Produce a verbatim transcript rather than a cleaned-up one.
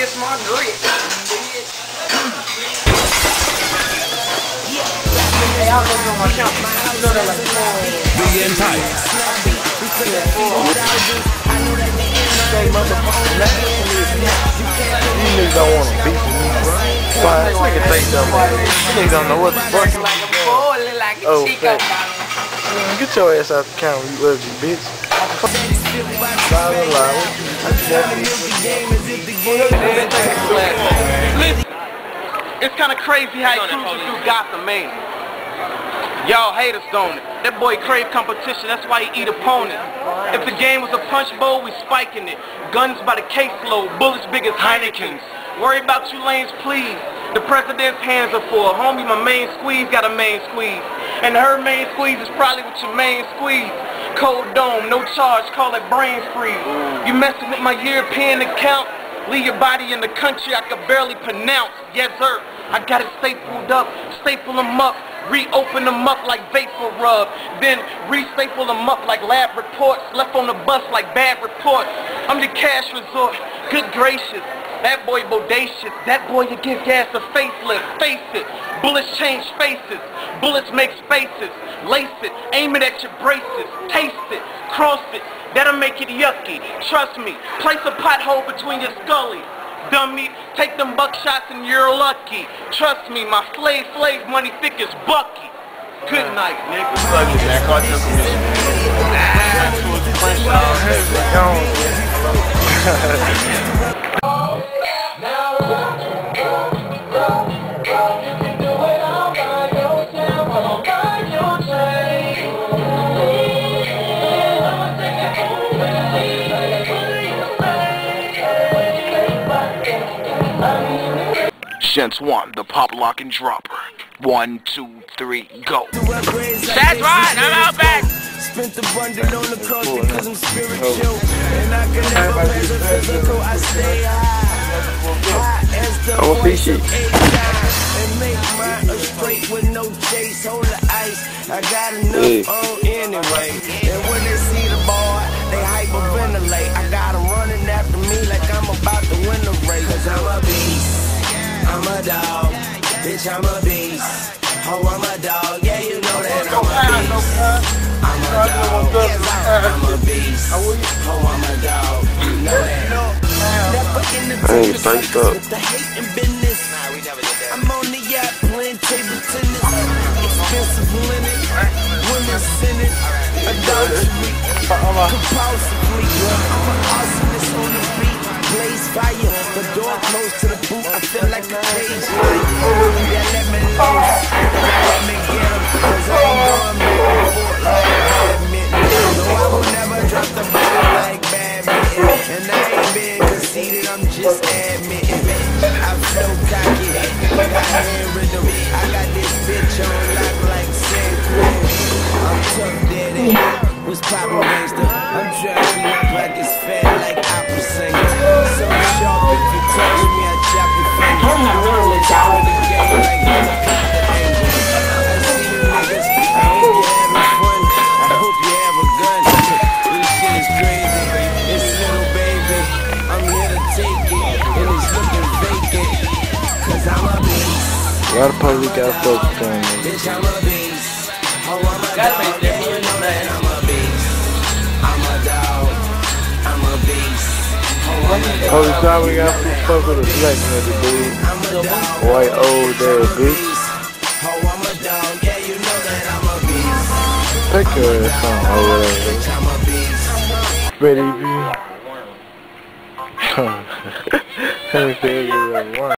it's my grit. Hey, I'll go on my count. Being tight. Hey, motherfucker, man. You niggas don't want to beef with me, bro. Fine, this nigga think something. You niggas don't know what the fuck. Oh, fat. Man, get your ass out the camera, you ugly bitch. Silent lie. It's kind of crazy how he cruises through Gotham, man. Y'all haters, don't it? That boy crave competition, that's why he eat opponents. If the game was a punch bowl, we spiking it. Guns by the caseload, bullets big as Heinekens. Worry about you lanes, please. The president's hands are full. Homie, my main squeeze got a main squeeze. And her main squeeze is probably with your main squeeze. Cold dome, no charge, call it brain freeze. You messing with my European account? Leave your body in the country I could barely pronounce. Yes, sir. I got it stapled up, staple them up, reopen them up like vapor rub, then re-staple them up like lab reports, left on the bus like bad reports. I'm the cash resort, good gracious. That boy bodacious, that boy you give gas a facelift, face it. Bullets change faces, bullets make spaces, lace it, aim it at your braces, taste it, cross it, that'll make it yucky. Trust me, place a pothole between your scully. Dummy, take them buckshots and you're lucky. Trust me, my slave slave money thick as Bucky. Good night, nigga. Fuck it, man. Call your commission. Gents one, the pop lock and dropper. One, two, three, go. That's right, I'm out back. Spent the bundle on the cross because I'm spiritual. And I can never raise a physical, I stay high. High as the voice of A-time. And make mine a straight with no chase. Hold the ice, I got enough on anyway. And when they see the boy, they hyperventilate. I got them running after me like I'm about to win the race. Cause I'm a beast. I'm a dog, bitch, I'm a beast. Oh, I'm a dog, yeah, you know that I'm a beast. I'm a dog, yes, I'm a beast. Oh, I'm a dog, you know that. Never in the tennis with the hate and business. I'm on the yacht playing table tennis. Expensive linen, women sinning, adultery, compulsively. I'm an arsonist on the beat. Blaze fire, the door close to the boot, I feel like a cage light. Yeah, let me loose, let me get him, cause I ain't going back and forth like badminton. No, I will never drop the ball like badminton. And I ain't being conceited, I'm just admitting. I flow cocky, I got hand rhythm, I got this bitch on lock like San Quentin. I'm tough daddy, was poppin' gangster, I'm trying to look like it's fat like opera singer. So sharp, if you touch me, I chop your fingers. I'm not really talking the game like I'm a angel. I see you niggas, I hope you're having fun. I hope you have a gun. This shit is crazy. It's little baby. I'm here to take it, and it's looking vacant. Cause I'm a beast. A lot of police got focused on me. Bitch, I'm a beast. Oh, I'm a dog. Yeah, you know that I'm a beast. I'm a dog. I'm a beast. Oh, the time we got to fuck with a black nigga, dude. White old there, bitch. Take your ass on over there. Ready, B? Let me say it.